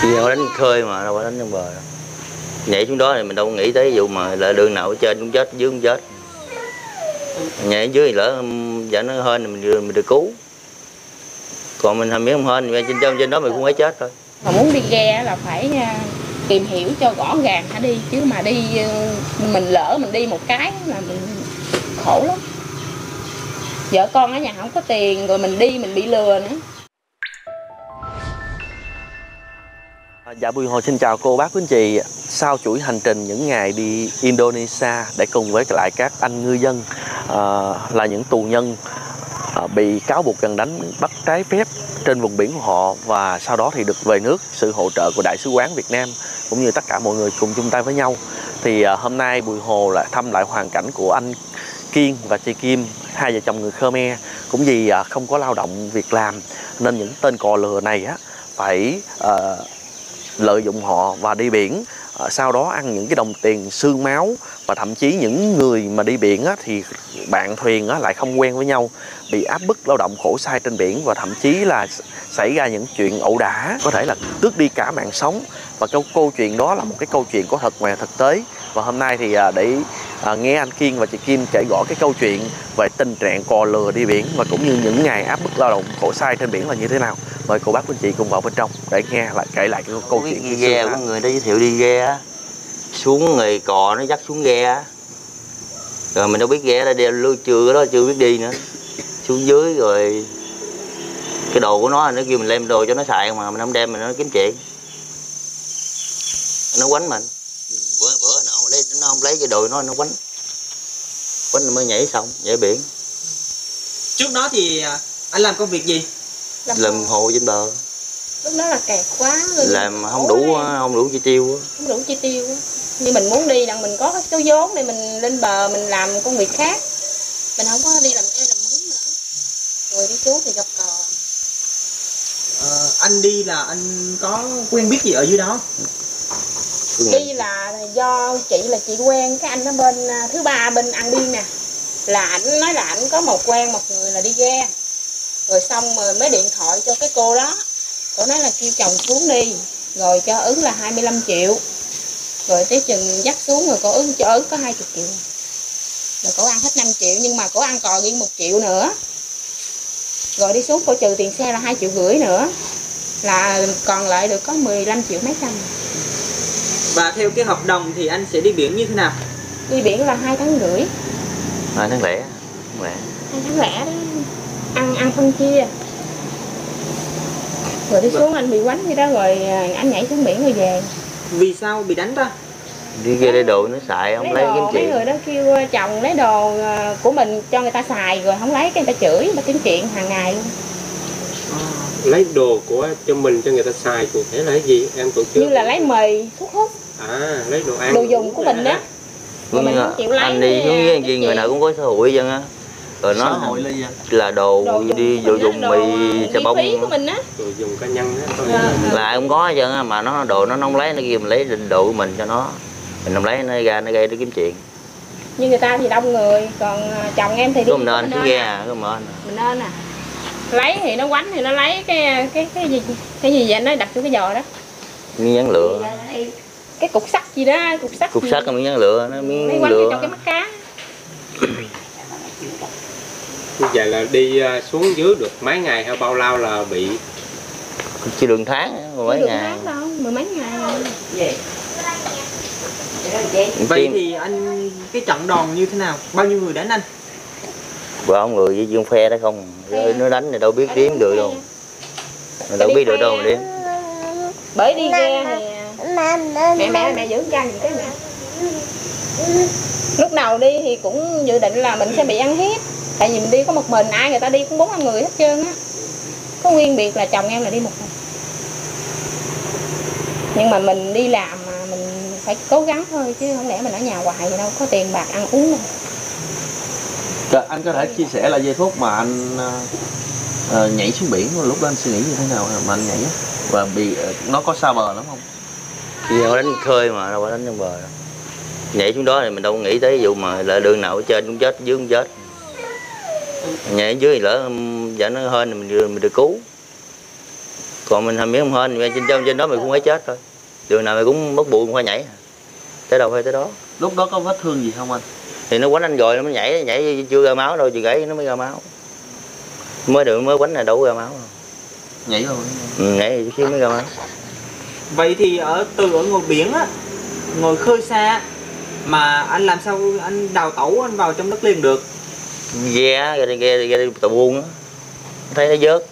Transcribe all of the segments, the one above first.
Khi đánh khơi mà đâu phải đánh trong bờ đâu. Nhảy xuống đó thì mình đâu có nghĩ tới vụ mà lỡ đường nào ở trên cũng chết, dưới cũng chết. Nhảy dưới thì lỡ dạ nó hên thì mình được cứu. Còn mình làm miếng không hên thì trên đó mình cũng phải chết thôi. Mà muốn đi ghe là phải tìm hiểu cho rõ ràng hả đi, chứ mà đi mình lỡ mình đi một cái là mình khổ lắm. Vợ con ở nhà không có tiền rồi mình đi mình bị lừa nữa. Dạ Bùi Hồ xin chào cô bác quý anh chị. Sau chuỗi hành trình những ngày đi Indonesia để cùng với lại các anh ngư dân là những tù nhân bị cáo buộc rằng đánh bắt trái phép trên vùng biển của họ, và sau đó thì được về nước sự hỗ trợ của Đại sứ quán Việt Nam cũng như tất cả mọi người cùng chung tay với nhau. Thì hôm nay Bùi Hồ lại thăm lại hoàn cảnh của anh Kiên và chị Kim, hai vợ chồng người Khmer. Cũng vì không có lao động việc làm nên những tên cò lừa này phải lợi dụng họ và đi biển, sau đó ăn những cái đồng tiền xương máu. Và thậm chí những người mà đi biển thì bạn thuyền lại không quen với nhau, bị áp bức lao động khổ sai trên biển, và thậm chí là xảy ra những chuyện ẩu đả, có thể là tước đi cả mạng sống. Và câu chuyện đó là một cái câu chuyện có thật ngoài thực tế. Và hôm nay thì để nghe anh Kiên và chị Kim kể rõ cái câu chuyện về tình trạng cò lừa đi biển và cũng như những ngày áp bức lao động khổ sai trên biển là như thế nào. Mời cô bác quý anh chị cùng vào bên trong để nghe lại kể lại cái câu chuyện. Đi ghe có người đó giới thiệu đi ghe á, xuống người cò nó dắt xuống ghe á, rồi mình đâu biết ghe là đeo chưa biết đi nữa, xuống dưới rồi cái đồ của nó kêu mình đem đồ cho nó xài, mà mình không đem mình nó kiếm chuyện, nó quánh mình. Bữa nó không lấy cái đồ nó quánh mới nhảy xong nhảy biển. Trước đó thì anh làm công việc gì? Làm hồ trên bờ. Lúc đó là kẹt quá rồi, làm không đủ chi tiêu. Không đủ chi tiêu. Như mình muốn đi là mình có cái số vốn để mình lên bờ mình làm công việc khác, mình không có đi làm ê làm mướn nữa. Rồi đi xuống thì gặp cò. Anh đi là anh có quen biết gì ở dưới đó? Đi là do chị quen cái anh ở bên thứ ba bên An Biên nè, là ảnh nói là ảnh có quen một người là đi ghe, rồi xong rồi mới điện thoại cho cái cô đó, cô nói là kêu chồng xuống đi rồi cho ứng là 25 triệu, rồi tới chừng dắt xuống rồi cô ứng cho ứng có 20 triệu, rồi cô ăn hết 5 triệu nhưng mà cô ăn cò riêng 1 triệu nữa, rồi đi xuống cô trừ tiền xe là 2,5 triệu nữa, là còn lại được có 15 triệu mấy trăm. Và theo cái hợp đồng thì anh sẽ đi biển như thế nào? Đi biển là 2,5 tháng. 2 tháng lẻ. 2 tháng lẻ đó, ăn phân chia. Rồi đi xuống anh bị quánh gì đó rồi anh nhảy xuống biển rồi về. Vì sao bị đánh ta? Đi ghe lấy đồ nó xài không lấy kiếm chuyện. Mấy người đó kêu chồng lấy đồ của mình cho người ta xài rồi không lấy cái người ta chửi, người ta kiếm chuyện hàng ngày luôn. Lấy đồ của cho mình cho người ta xài cụ thể là cái gì em tổ chức? Như là lấy mì, thuốc hút. Lấy đồ ăn, đồ dùng của mình đó. Mình không chịu lấy. Anh đi xuống với gì người nào cũng có xã hội dân á. Rồi nó là đồ đi đồ dùng mì xà bông của mình á, đồ dùng cá nhân á, là ai cũng có hết trơn á, mà nó đồ nó không lấy, nó kêu mình lấy đồ của mình cho nó, mình không lấy nó ra nó gây nó kiếm chuyện. Như người ta thì đông người, còn chồng em thì đi mình nên xuống ghe có mình nên lấy thì nó quánh thì nó lấy cái gì vậy, nó đập vô cái giò đó, miếng dán lửa, cái cục sắt gì đó, cục sắt là miếng dán lửa, nó miếng lửa cho cái mắt cá. Như vậy là đi xuống dưới được mấy ngày hay bao lâu là bị? Chưa đường tháng, mấy ngày. Đâu, 10 mấy ngày rồi. Vậy thì anh cái trận đòn như thế nào? Bao nhiêu người đánh anh? Và ông người với dương phe đó không, nó đánh thì đâu biết đếm được đâu, mình đâu biết được đâu mà đếm. Bởi đi ghe thì mẹ giữ cha gì cái mẹ. Lúc đầu đi thì cũng dự định là mình sẽ bị ăn hiếp, tại vì mình đi có một mình, ai người ta đi cũng 4-5 người hết trơn á, có nguyên biệt là chồng em là đi một mình. Nhưng mà mình đi làm mà mình phải cố gắng thôi, chứ không lẽ mình ở nhà hoài thì đâu có tiền bạc ăn uống đâu. Anh có thể chia sẻ là giây phút mà anh nhảy xuống biển, lúc đó anh suy nghĩ như thế nào mà anh nhảy và bị nó có xa bờ lắm không? Thì đánh khơi mà đâu phải đánh trong bờ đâu. Nhảy xuống đó thì mình đâu có nghĩ tới vụ mà lỡ đường nào ở trên cũng chết, dưới cũng chết. Nhảy dưới thì lỡ dạ nó hên thì mình được cứu. Còn mình miếng không hên trên đó mình cũng phải chết thôi, đường nào mình cũng mất bụi cũng phải nhảy, tới đâu phải tới đó. Lúc đó có vết thương gì không anh? Thì nó quánh anh rồi nó nhảy chưa ra máu đâu, chưa gãy nó mới ra máu, mới quánh này đâu có ra máu đâu. Nhảy rồi. Nhảy chứ mới ra máu. Vậy thì ở ngồi biển á, ngồi khơi xa mà anh làm sao anh đào tẩu anh vào trong đất liền được? Ghe tàu buôn á, thấy nó vớt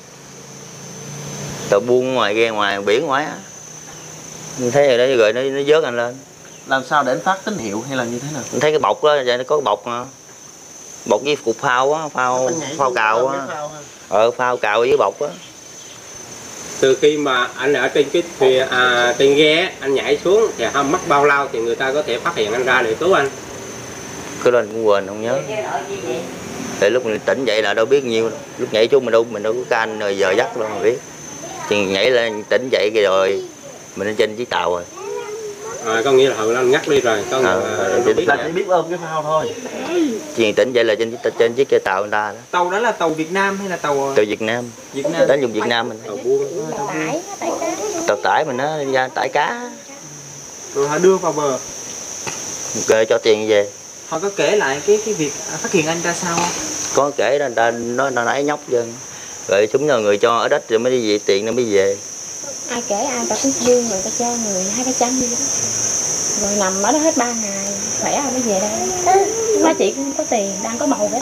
tàu buôn ngoài ghe ngoài biển ngoài á, thấy rồi đó rồi nó vớt anh lên. Làm sao để anh phát tín hiệu hay là như thế nào? Anh thấy cái bọc đó, nó có cái bọc với cục phao á, phao cào á, phao cào với bọc á. Từ khi mà anh ở trên cái thuyền trên ghe anh nhảy xuống thì không mất bao lâu thì người ta có thể phát hiện anh ra để cứu anh? Cái lên cũng quên không nhớ. Tại lúc mình tỉnh dậy là đâu biết nhiêu đâu. Lúc nhảy xuống mình đâu có canh rồi giờ giấc đâu mà biết. Thì nhảy lên tỉnh dậy rồi mình lên trên chiếc tàu rồi. Có nghĩa là hồi anh ngắt đi rồi, có nghĩa là chỉ biết ôm cái phao thôi. Chỉ tỉnh dậy là trên chiếc cái tàu người ta đó. Tàu đó là tàu Việt Nam hay là tàu Việt Nam? Việt Nam. Đến dùng Việt Nam mình. Tàu buôn. Tàu tải mình nó ra tải cá. Rồi họ đưa vào bờ. Kệ cho tiền về. Họ có kể lại cái việc phát hiện anh ra sao không? Có kể là người ta nói nãy nhóc dân. Rồi chúng nhờ người cho ở đất rồi mới đi về, tiền nó mới về. Ai kể ai ta cũng dương người ta cho người 200 đi đó. Rồi nằm ở đó hết 3 ngày, khỏe rồi mới về đây. Má chị cũng có tiền, đang có bầu hết.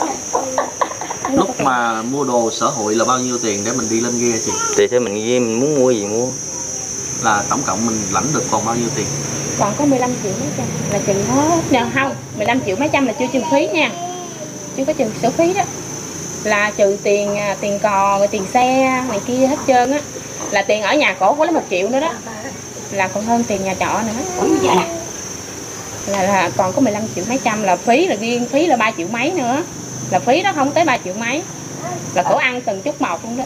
Lúc mà mua đồ xã hội là bao nhiêu tiền để mình đi lên ghe chị? Thì thế mình muốn mua gì mua. Là tổng cộng mình lãnh được còn bao nhiêu tiền? Còn có 15 triệu mấy trăm là trừ hết. Không, 15 triệu mấy trăm là chưa trừ phí nha. Chưa có trừ sổ phí đó. Là trừ tiền cò, rồi tiền xe này kia hết trơn á. Là tiền ở nhà cổ có lấy 1 triệu nữa đó. Là còn hơn tiền nhà trọ nữa. Là còn có 15 triệu mấy trăm là phí, là riêng phí là 3 triệu mấy nữa. Là phí đó không tới 3 triệu mấy. Là cổ ăn từng chút một luôn đó.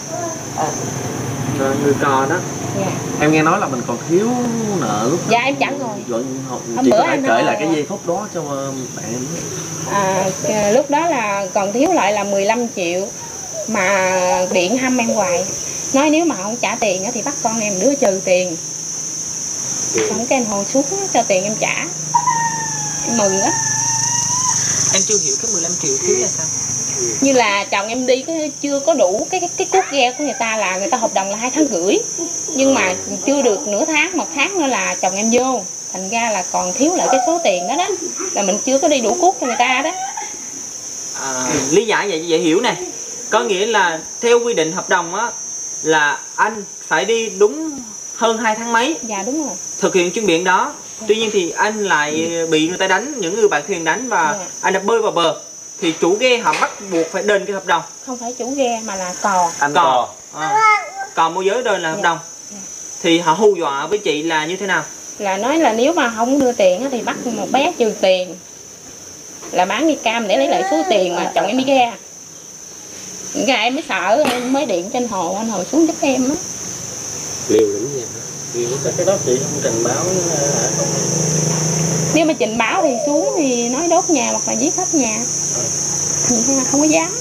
Rồi, người cò đó. Dạ. Em nghe nói là mình còn thiếu nợ lúc. Dạ em chẳng rồi. Chị có thể kể lại cái giây phút đó cho bạn em. Lúc đó là còn thiếu lại là 15 triệu. Mà điện hăm em hoài. Nói nếu mà không trả tiền thì bắt con em đứa trừ tiền. Xong cái anh hồi xuống cho tiền em trả. Em mừng á. Em chưa hiểu cái 15 triệu thiếu là sao? Như là chồng em đi chưa có đủ cái cốt ghe của người ta, là người ta hợp đồng là 2 tháng rưỡi. Nhưng mà chưa được nửa tháng, 1 tháng nữa là chồng em vô. Thành ra là còn thiếu lại cái số tiền đó đó. Là mình chưa có đi đủ cốt cho người ta đó. Lý giải vậy dễ hiểu nè. Có nghĩa là theo quy định hợp đồng á là anh phải đi đúng hơn 2 tháng mấy. Dạ đúng rồi. Thực hiện chuyến biển đó. Tuy nhiên thì anh lại bị người ta đánh, những người bạn thuyền đánh và anh đã bơi vào bờ. Thì chủ ghe họ bắt buộc phải đền cái hợp đồng. Không phải chủ ghe mà là cò. Anh cò. Cò môi giới đền là hợp đồng. Thì họ hù dọa với chị là như thế nào? Là nói là nếu mà không đưa tiền thì bắt một bé trừ tiền. Là bán đi cam để lấy lại số tiền mà chồng em đi ghe. Cái em mới sợ, em mới điện trên hồ, anh hồi xuống giúp em á. Liều lắm nha. Cái đó chị không trình báo không? Nếu mà trình báo thì xuống thì nói đốt nhà hoặc là giết hết nhà. Không có dám.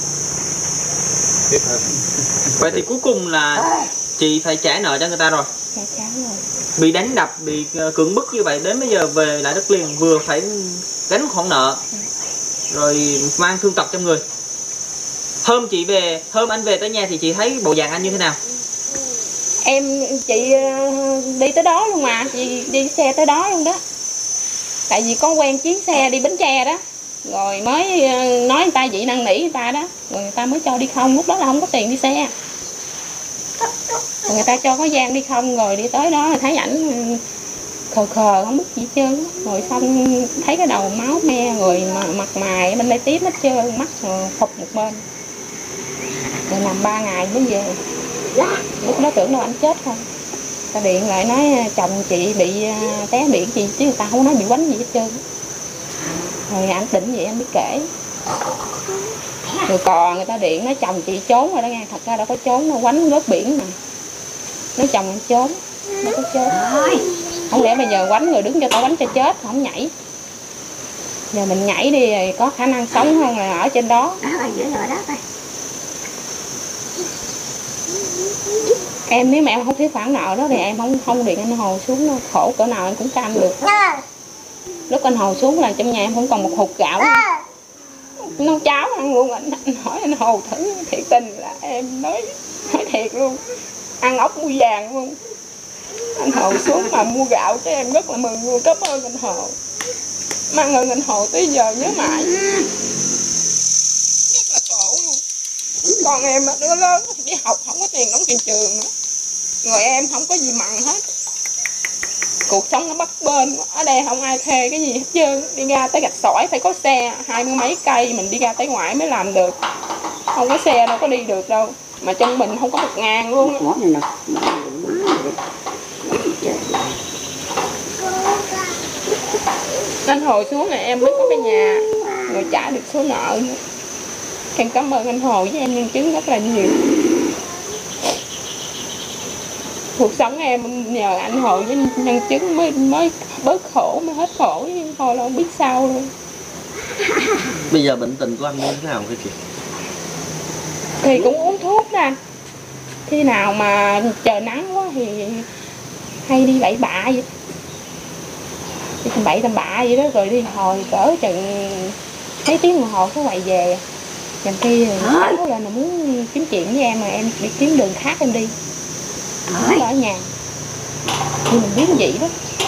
Vậy thì cuối cùng là chị phải trả nợ cho người ta rồi. Dạ trả rồi. Bị đánh đập, bị cưỡng bức như vậy, đến bây giờ về lại đất liền vừa phải gánh một khoản nợ, rồi mang thương tật trong người. Hôm anh về tới nhà thì chị thấy bộ dạng anh như thế nào? Chị đi tới đó luôn mà, chị đi xe tới đó luôn đó. Tại vì có quen chuyến xe đi Bến Tre đó. Rồi mới nói người ta vậy, năn nỉ người ta đó. Rồi người ta mới cho đi không, lúc đó là không có tiền đi xe. Rồi người ta cho có gian đi không, rồi đi tới đó thấy ảnh khờ không biết gì hết trơn. Rồi xong thấy cái đầu máu me, rồi mặt mày bên đây tím hết trơn, mắt rồi phụt một bên. Rồi nằm 3 ngày mới về. Lúc đó tưởng đâu anh chết không. Ta điện lại nói chồng chị bị té biển gì, chứ người ta không nói bị quánh gì hết trơn. Rồi anh tỉnh vậy anh mới kể. Rồi còn người ta điện nói chồng chị trốn rồi đó nghe. Thật ra đâu có trốn, nó quánh rớt biển mà. Nói chồng em trốn, đâu có trốn. Không lẽ bây giờ quánh rồi đứng cho tao quánh cho chết, không nhảy. Giờ mình nhảy đi rồi có khả năng sống hơn là ở trên đó. Em nếu mà em không thiếu khoản nợ đó thì em không điện anh Hồ xuống đâu. Khổ cỡ nào em cũng cam được. Lúc anh Hồ xuống là trong nhà em không còn một hột gạo. Nấu cháo ăn luôn. Anh hỏi anh Hồ thử, thiệt tình là em nói thiệt luôn, ăn ốc mua vàng luôn. Anh Hồ xuống mà mua gạo cho em rất là mừng luôn. Cảm ơn anh Hồ, mang ơn anh Hồ tới giờ nhớ mãi. Rất là khổ luôn. Con em đứa lớn đi học không có tiền đóng tiền trường nữa, rồi em không có gì mặn hết. Cuộc sống nó bấp bênh, ở đây không ai thuê cái gì hết trơn. Đi ra tới Gạch Sỏi phải có xe 20 mấy cây, mình đi ra tới ngoại mới làm được. Không có xe đâu có đi được đâu. Mà trong mình không có 1.000 luôn á. Anh Hồ xuống này em mới có cái nhà, rồi trả được số nợ nữa. Em cảm ơn anh Hồ với em nhân chứng rất là nhiều. Cuộc sống em nhờ anh Hồ với nhân chứng mới bớt khổ, mới hết khổ, chứ thôi là không biết sao luôn. Bây giờ bệnh tình của anh như thế nào cái chị? Thì cũng uống thuốc đó anh. Khi nào mà trời nắng quá thì hay đi bậy bạ vậy. Đi tầm bậy tầm bạ vậy đó, rồi đi hồi cỡ chừng mấy tiếng đồng hồ có quay về. Nhằm khi thì cháu lên là muốn kiếm chuyện với em, mà em đi kiếm đường khác em đi. Không ở nhà. Nhưng mình biết vậy đó.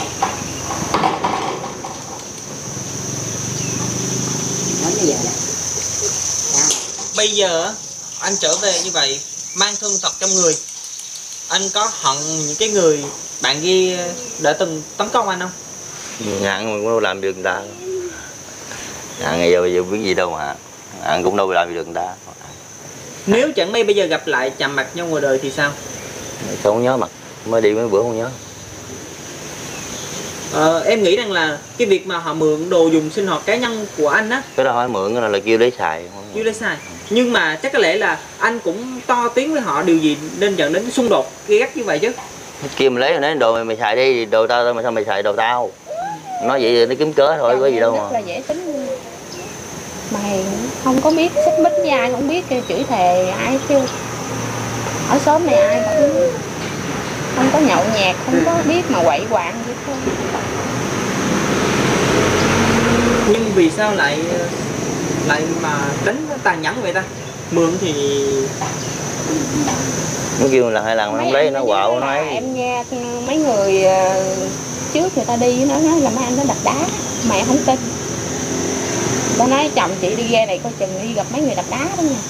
Bây giờ anh trở về như vậy, mang thương tật trong người, anh có hận những cái người bạn ghi đã từng tấn công anh không? Ăn mình cũng đâu làm được người ta. Ăn ngày giờ biết gì đâu mà ăn cũng đâu làm được người ta. Nếu chẳng may bây giờ gặp lại chạm mặt nhau ngoài đời thì sao? Không nhớ mặt, mới đi mấy bữa không nhớ. Em nghĩ rằng là cái việc mà họ mượn đồ dùng sinh hoạt cá nhân của anh á, Cái đó hỏi mượn là kêu lấy xài. chưa lấy sai, nhưng mà chắc có lẽ là anh cũng to tiếng với họ điều gì nên dẫn đến xung đột gay gắt như vậy chứ. Kêu mày lấy rồi nói đồ mày xài đi, đồ tao mà sao mày xài đồ tao. Nói vậy nó kiếm cớ thôi, có gì đâu mà. Rất là dễ tính. Mày không có biết xích mích với ai, không biết chửi thề ai chứ. Ở xóm này ai cũng không có nhậu nhẹt, không có biết mà quậy quạng gì thôi. Nhưng vì sao lại mà đánh tàn nhẫn vậy ta? Mượn thì Nó kêu là 2 lần mà không lấy nó quạo nó ấy. Em nghe mấy người trước người ta đi nó nói là mấy anh nó đập đá, mẹ không tin. Nó nói chồng chị đi ghe này coi chừng đi gặp mấy người đập đá đó nha.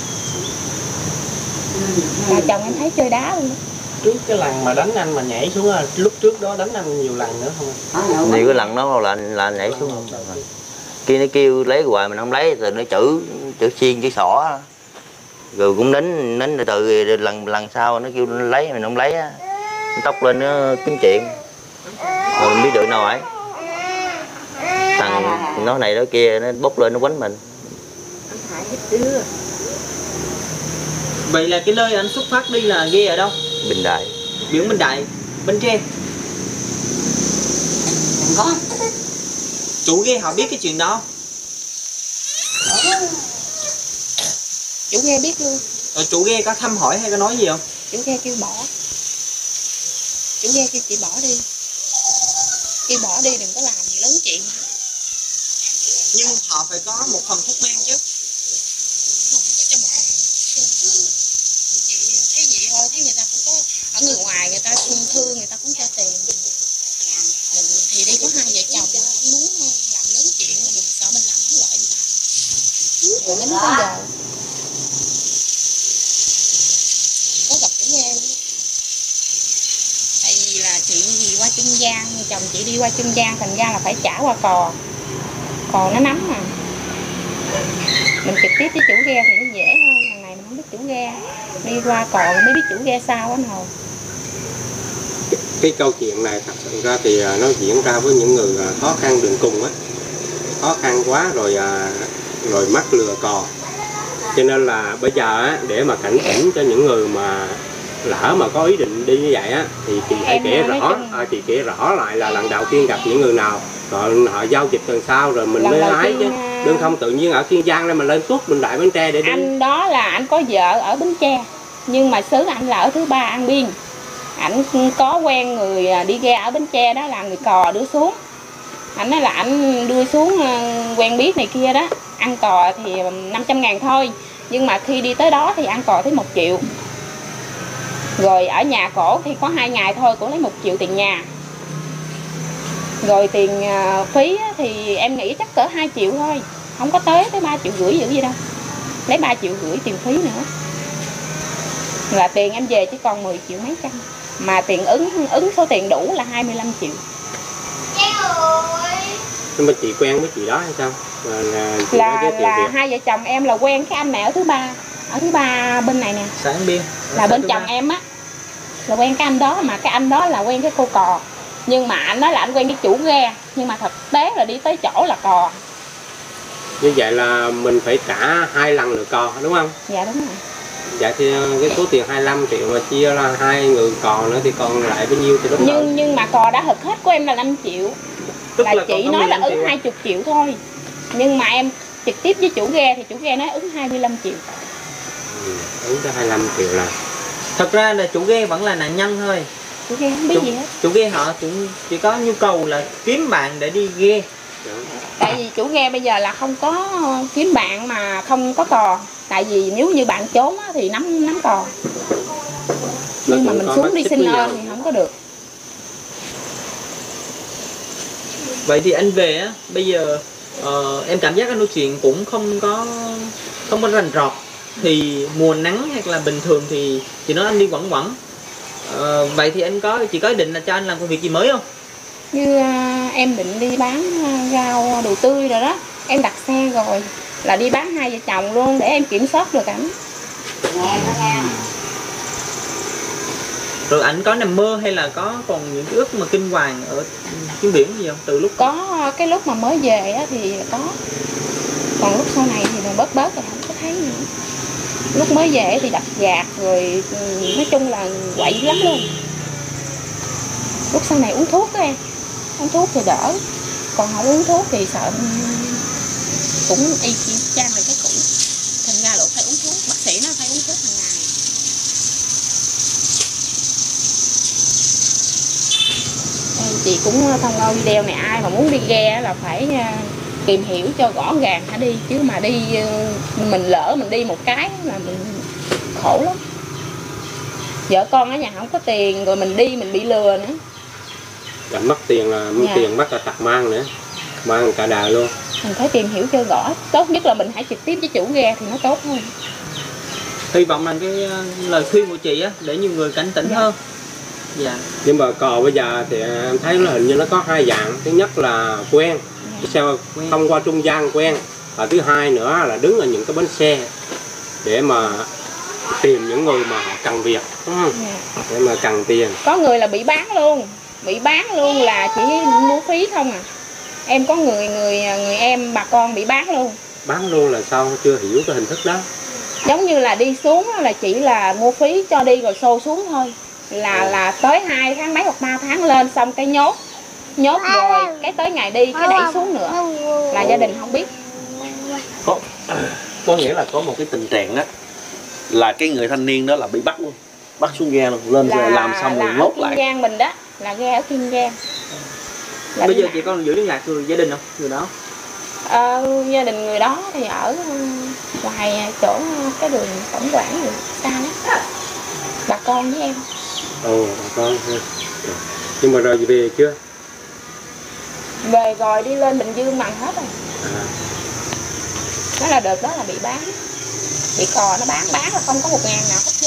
Mà chồng em thấy chơi đá luôn đó. Trước cái lần mà đánh anh mà nhảy xuống, lúc trước đó đánh anh nhiều lần nữa không? Nhiều cái lần đó là nhảy xuống. Kia nó kêu lấy hoài mình không lấy, rồi nó chữ xiên chữ xỏ. Rồi cũng nín từ lần sau nó kêu lấy mình không lấy á. Nó tóc lên nó kiếm chuyện. Rồi mình biết được nào ấy. Thằng nó này nó kia nó bốc lên nó quánh mình. vậy là cái nơi anh xuất phát đi là ghe ở đâu? Bình Đại. Biển Bình Đại, Bến Tre. Chủ ghe họ biết cái chuyện đó. Chủ ghe biết luôn. Rồi chủ ghe có thăm hỏi hay có nói gì không? Chủ ghe kêu bỏ. Chủ ghe kêu chị bỏ đi. Kêu bỏ đi đừng có làm lớn chuyện. Nhưng họ phải có một phần thuốc men chứ. Không có cho một ngày. Chị thấy vậy thôi, thấy người ta cũng có ở người ngoài người ta thương người ta cũng cho tiền. Mình thì đi có 2 vợ chồng không muốn làm lớn chuyện, mình sợ mình làm hối lộ người ta. Rồi đến tới giờ có gặp chủ ghe. Tại vì là chuyện gì qua trung gian, chồng chị đi qua trung gian thành ra là phải trả qua cò nó nắm mà. Mình trực tiếp với chủ ghe thì nó dễ hơn, lần này mình không biết chủ ghe, đi qua cò mới biết chủ ghe sao anh Hồ. Cái câu chuyện này thật sự ra thì nó diễn ra với những người khó khăn đường cùng á, khó khăn quá rồi mắc lừa cò. Cho nên là bây giờ á, để mà cảnh tỉnh cho những người mà lỡ mà có ý định đi như vậy á, thì chị hãy kể rõ, chị kể rõ lại là lần đầu tiên gặp những người nào, rồi họ giao dịch lần sau rồi mình mới hái chứ. Đừng không tự nhiên ở Kiên Giang đây mình lên Tuốt Bình Đại Bến Tre để đi. Anh đó là anh có vợ ở Bến Tre, nhưng mà xứ ảnh là ở Thứ Ba An Biên. Ảnh có quen người đi ghe ở Bến Tre đó, là người Cò đưa xuống. Ảnh nói là ảnh đưa xuống quen biết này kia đó, ăn cò thì 500.000 thôi, nhưng mà khi đi tới đó thì ăn cò tới 1 triệu. Rồi ở nhà cổ thì có 2 ngày thôi, cổ lấy 1 triệu tiền nhà. Rồi tiền phí thì em nghĩ chắc cỡ 2 triệu thôi, không có tới 3,5 triệu dữ gì đâu. Lấy 3,5 triệu tiền phí nữa, là tiền em về chỉ còn 10 triệu mấy trăm. Mà tiền ứng số tiền đủ là 25 triệu. Nhưng mà chị quen với chị đó hay sao? Là hai vợ chồng em là quen cái anh này ở Thứ Ba bên này nè. Xã An Biên. Là bên chồng em á, là quen cái anh đó, mà cái anh đó là quen cái cô Cò. Nhưng mà anh nói là anh quen cái chủ ghe, nhưng mà thực tế là đi tới chỗ là cò. Như vậy là mình phải trả 2 lần lượt cò đúng không? Dạ đúng rồi. Dạ thì cái số tiền 25 triệu mà chia ra 2 người cò nữa thì còn lại bao nhiêu thì đúng rồi. Nhưng mà cò đã thực hết của em là 5 triệu. Tức là chị nói là ứng triệu. 20 triệu thôi. Nhưng mà em trực tiếp với chủ ghe thì chủ ghe nói ứng 25 triệu. Ứng cho 25 triệu là. Thật ra là chủ ghe vẫn là nạn nhân thôi. Chủ ghe không biết gì hết. Chủ ghe họ chỉ có nhu cầu là kiếm bạn để đi ghe. Tại vì chủ ghe bây giờ là không có kiếm bạn mà không có cò. Tại vì nếu như bạn trốn á, thì nắm cò. Nhưng mà mình xuống đi xin ơn thì không có được. Vậy thì anh về á, bây giờ em cảm giác anh nói chuyện cũng không có rành rọt. Thì mùa nắng hay là bình thường thì chị nói anh đi quẩn quẩn. Vậy thì chị có ý định là cho anh làm công việc gì mới không? Như em định đi bán rau đồ tươi rồi đó. Em đặt xe rồi, là đi bán hai vợ chồng luôn để em kiểm soát được ảnh. Rồi anh có nằm mơ hay là có còn những cái ước mà kinh hoàng ở chuyến biển gì không? Từ lúc có cái lúc mà mới về á thì có. Còn lúc sau này thì mình bớt rồi không có thấy nữa. Lúc mới về thì đập dạt rồi, nói chung là quậy lắm luôn. Lúc sau này uống thuốc á em, uống thuốc thì đỡ, còn không uống thuốc thì sợ cũng y chang là cái cũ. Thành ra là phải uống thuốc, bác sĩ nó phải uống thuốc hàng ngày. Chị cũng thông qua video này, ai mà muốn đi ghe là phải tìm hiểu cho rõ ràng hả đi, chứ mà đi mình lỡ mình đi một cái là mình khổ lắm. Vợ con ở nhà không có tiền, rồi mình đi mình bị lừa nữa. Dạ, mất tiền là tiền mất là tặc mang nữa, mang cả đời luôn. Mình phải tìm hiểu cho rõ, tốt nhất là mình hãy trực tiếp với chủ ghe thì nó tốt hơn. Hy vọng là cái lời khuyên của chị á để nhiều người cảnh tỉnh hơn. Dạ. Nhưng mà cò bây giờ thì em thấy nó hình như nó có 2 dạng. Thứ nhất là quen, sao thông qua trung gian quen. Và thứ hai nữa là đứng ở những cái bến xe để mà tìm những người mà họ cần việc, đúng không? Để mà cần tiền. Có người là bị bán luôn là chỉ mua phí không à. Em có người em bà con bị bán luôn. Bán luôn là sao? Chưa hiểu cái hình thức đó. Giống như là đi xuống là chỉ là mua phí cho đi rồi xô xuống thôi. Là tới 2 tháng mấy hoặc 3 tháng lên xong cái nhốt rồi cái tới ngày đi cái đẩy xuống nữa, là gia đình không biết. Có nghĩa là có một cái tình trạng đó là cái người thanh niên đó là bị bắt luôn, bắt xuống ghe luôn, lên rồi làm xong rồi nhốt lại. Kiên Giang mình đó, là ghe ở Kiên Giang. Bây giờ chị con giữ liên lạc người gia đình không? Người đó? Gia đình người đó thì ở ngoài chỗ cái đường tổng quản rồi xa lắm. Bà con với em. Ồ, bà con. Nhưng mà rồi về chưa? Về rồi, đi lên Bình Dương bằng hết rồi. Đó là đợt đó là bị bán. Bị cò nó bán là không có 1.000 nào hết.